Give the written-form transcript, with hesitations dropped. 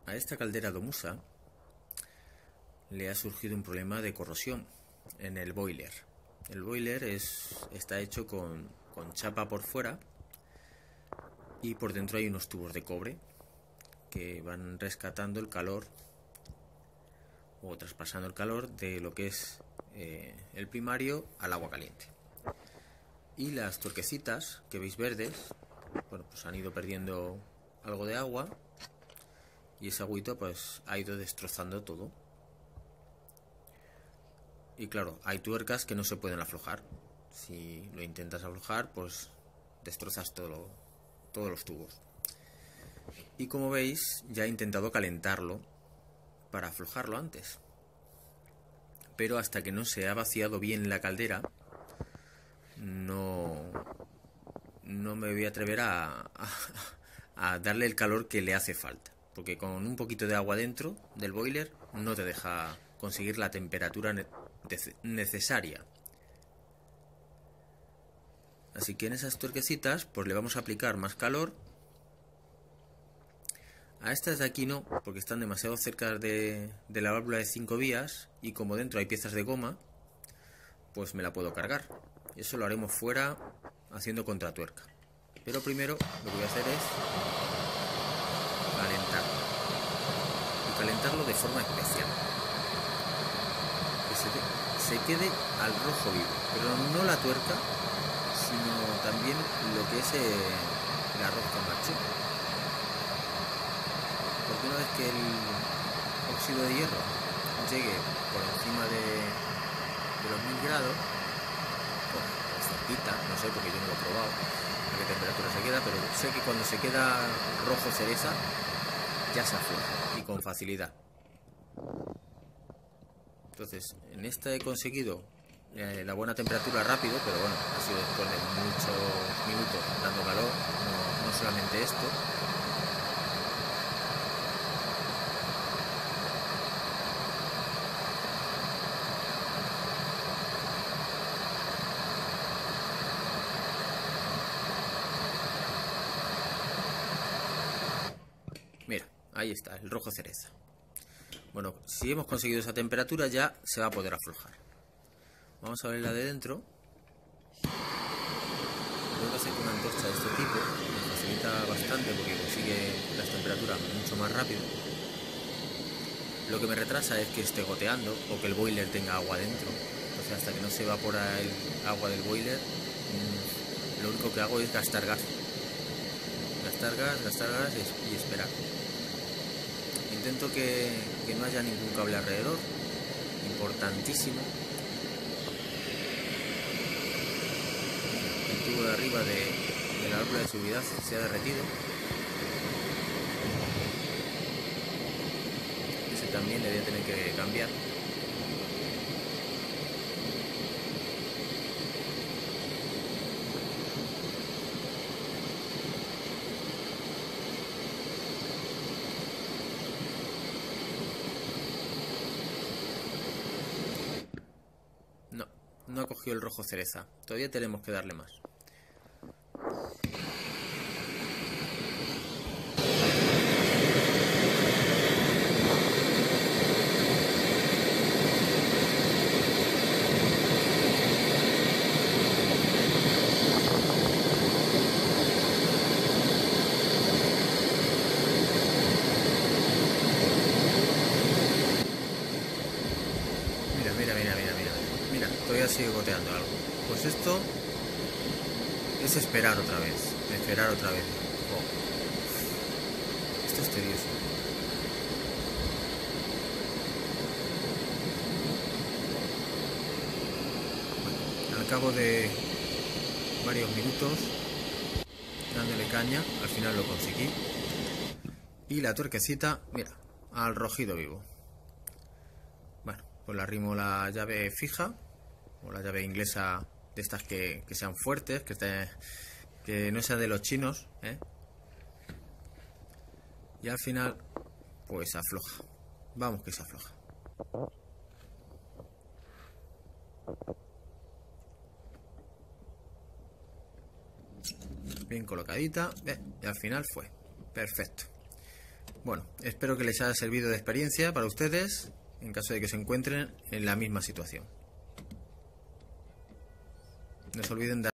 A esta caldera Domusa le ha surgido un problema de corrosión en el boiler. El boiler está hecho con chapa por fuera y por dentro hay unos tubos de cobre que van rescatando el calor o traspasando el calor de lo que es el primario al agua caliente. Y las tuerquecitas que veis verdes, bueno, pues han ido perdiendo algo de agua y ese agüita pues ha ido destrozando todo. Y claro, hay tuercas que no se pueden aflojar. Si lo intentas aflojar, pues destrozas todos los tubos. Y como veis, ya he intentado calentarlo para aflojarlo antes. Pero hasta que no se ha vaciado bien la caldera, no me voy a atrever a darle el calor que le hace falta. Porque con un poquito de agua dentro del boiler no te deja conseguir la temperatura necesaria. Así que en esas tuerquecitas pues le vamos a aplicar más calor. A estas de aquí no, porque están demasiado cerca de la válvula de 5 vías y como dentro hay piezas de goma, pues me la puedo cargar. Eso lo haremos fuera haciendo contratuerca. Pero primero lo que voy a hacer es calentarlo. Y calentarlo de forma especial. Que se quede al rojo vivo, pero no la tuerca, sino también lo que es el arroz con macho. Porque una vez que el óxido de hierro llegue por encima de los 1000 grados, pues cerquita, no sé porque yo no lo he probado a qué temperatura se queda, pero sé que cuando se queda rojo cereza ya se afloja y con facilidad. Entonces, en esta he conseguido la buena temperatura rápido, pero bueno, ha sido después de muchos minutos dando calor, no solamente esto. Mira, ahí está, el rojo cereza. Bueno, si hemos conseguido esa temperatura ya se va a poder aflojar. Vamos a ver la de dentro. Tengo que hacer con una antorcha de este tipo. Me facilita bastante porque consigue las temperaturas mucho más rápido. Lo que me retrasa es que esté goteando o que el boiler tenga agua dentro. Entonces hasta que no se evapora el agua del boiler, lo único que hago es gastar gas. Gastar gas y esperar. Intento que no haya ningún cable alrededor. Importantísimo. El tubo de arriba de la válvula de seguridad se ha derretido. Ese también le voy a tener que cambiar. No ha cogido el rojo cereza. Todavía tenemos que darle más. Mira, todavía sigue goteando algo. Pues esto es esperar otra vez. Oh. Esto es tedioso. Bueno, al cabo de varios minutos dándole caña, al final lo conseguí. Y la tuerquecita, mira, al rojido vivo. Bueno, pues le arrimo la llave fija o la llave inglesa de estas que sean fuertes, que no sea de los chinos, ¿eh? Y al final pues afloja. Vamos que se afloja. Bien colocadita, y al final fue perfecto. Bueno, espero que les haya servido de experiencia para ustedes en caso de que se encuentren en la misma situación. No se olviden de